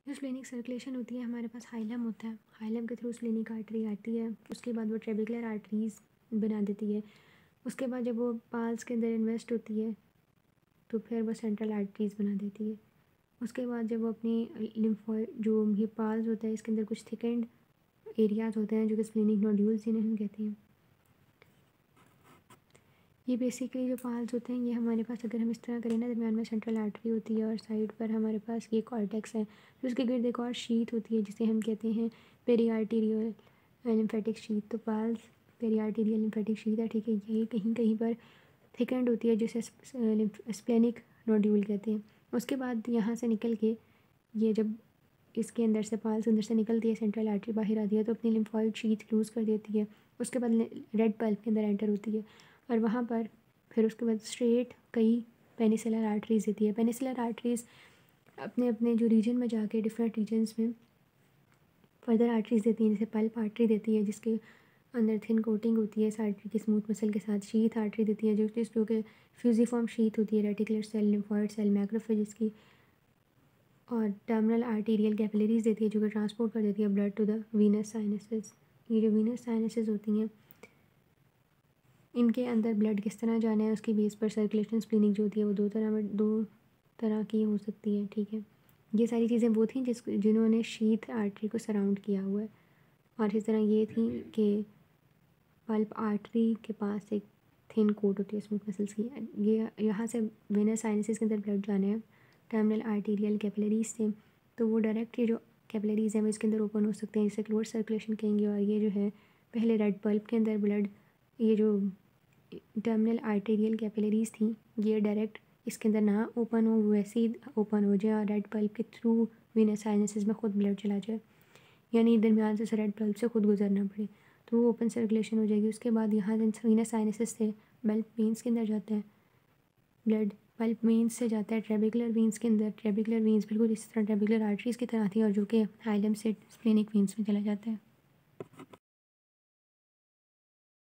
जो splenic circulation होती है हमारे पास हाइलम होता है, हाइलम के थ्रू स्प्लेनिक आर्टरी आती है, उसके बाद वो ट्रेबिकुलर आर्टरीज बना देती है। उसके बाद जब वो पाल्स के अंदर इन्वेस्ट होती है तो फिर वो सेंट्रल आर्टरीज बना देती है। उसके बाद जब वो अपनी लिम्फोइड जो ये पाल्स होता है इसके अंदर कुछ थिकेंड एरियाज होते हैं जो कि स्प्लेनिक नोड्यूल्स जिन्हें हम कहते हैं। ये बेसिकली जो पाल्स होते हैं ये हमारे पास अगर हम इस तरह करें ना, दरम्यान में सेंट्रल आर्टरी होती है और साइड पर हमारे पास ये कॉर्टेक्स है, फिर उसके गिर्द एक और शीथ होती है जिसे हम कहते हैं पेरी आर्टीरियल लिम्फेटिक शीथ। तो PALS peri arterial lymphatic sheath है, ठीक है। ये कहीं कहीं पर थिकेंड होती है जिसे स्प्लेनिक नोड्यूल कहते हैं। उसके बाद यहाँ से निकल के ये जब इसके अंदर से पाल्स अंदर से निकलती है, सेंट्रल आर्टरी बाहर आती है तो अपनी लिम्फॉइड शीथ लूज़ कर देती है। उसके बाद रेड पल्प के अंदर एंटर होती है और वहाँ पर फिर उसके बाद स्ट्रेट कई पेनिसिलर आर्टरीज़ देती है। पेनिसिलर आर्टरीज़ अपने अपने जो रीजन में जाके डिफरेंट रीजन्स में फर्दर आर्टरीज़ देती हैं, जैसे पल्प आर्टरी देती है जिसके अंदर थिन कोटिंग होती है इस आर्टरी की स्मूथ मसल के साथ। शीथ आर्टरी देती है जो कि फ्यूजिफॉर्म शीथ होती है reticular cell, lymphoid cell, macrophage की। और टर्मिनल आर्टीरियल कैपिलरीज देती है जो कि ट्रांसपोर्ट कर देती है blood to the venous sinuses. ये जो वीनस साइनसेस होती हैं इनके अंदर ब्लड किस तरह जाना है उसकी बेस पर सर्कुलेशन स्प्लीनिक जो होती है वो दो तरह की हो सकती है, ठीक है। ये सारी चीज़ें वो थी जिन्होंने शीथ आर्टरी को सराउंड किया हुआ है। और इस तरह ये थी कि पल्प आर्टरी के पास एक थिन कोट होती है स्मूथ मसल्स की। ये यहाँ से वेनस साइनसेस के अंदर ब्लड जाना है टर्मिनल आर्टीरियल कैपिलरीज से, तो वो डायरेक्ट ये जो कैपिलरीज हैं वो इसके अंदर ओपन हो सकते हैं जिसे क्लोज सर्कुलेशन कहेंगे। और ये जो है पहले रेड पल्प के अंदर ब्लड, ये जो टर्मिनल आर्टीरियल कैपिलरीज थी ये डायरेक्ट इसके अंदर ना ओपन हो, वैसे ही ओपन हो जाए और रेड पल्प के थ्रू वेनस साइनसेस में खुद ब्लड चला जाए, यानी दरमियान से रेड पल्प से खुद गुजरना पड़े, तो वो ओपन सर्कुलेशन हो जाएगी। उसके बाद यहाँ वीनस साइनसेस से पल्प वेन्स के अंदर जाता है ब्लड, पल्प वेन्स से जाता है ट्रेबिकुलर वेन्स के अंदर। ट्रेबिकुलर वेन्स बिल्कुल इस तरह ट्रेबिकुलर आर्टरीज़ की तरह थी और जो कि हाइलम से स्प्लेनिक वेन्स में चला जाता है।